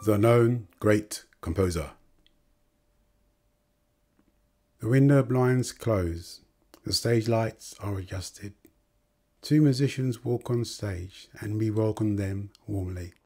The known great composer. The window blinds close, the stage lights are adjusted. Two musicians walk on stage and we welcome them warmly.